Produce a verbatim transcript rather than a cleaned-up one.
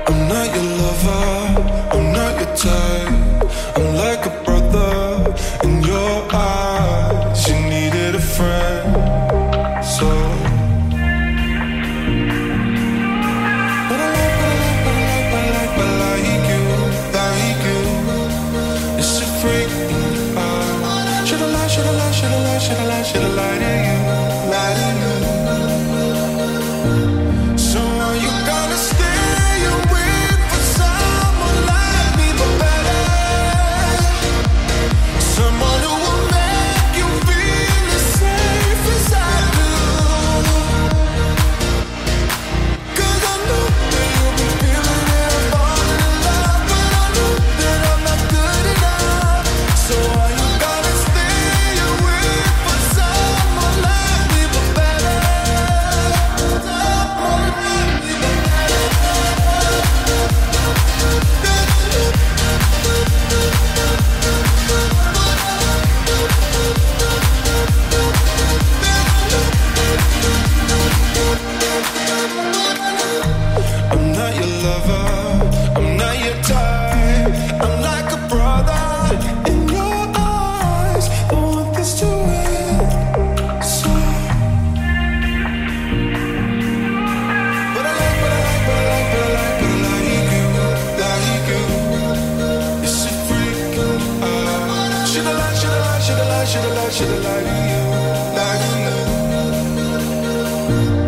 I'm not your lover, I'm not your type. I'm like a brother in your eyes. You needed a friend, so but I like, but I like, but I like, but I like, but I like you, like you. It's a freak in your eyes. Should've lied, should've lied, should've lied, should've lied, should've lied to you, lied to you. So now you gotta stay away from someone like me, but better. Someone who will make you feel as safe as I do. 'Cause I know that you've been feeling it, I'm falling in love, but I know that I'm not good enough. So why you gotta stay away from someone like me, but better. Someone like me, but better. I'm not your lover, I'm not your type. I'm like a brother in your eyes. I want this to end, so but I like, but I like, but I like, but I like, but I like you, like you. It's a freak in your eyes. Should've lied, should've lied, should've lied, should've lied, should've lied to you, lied to you.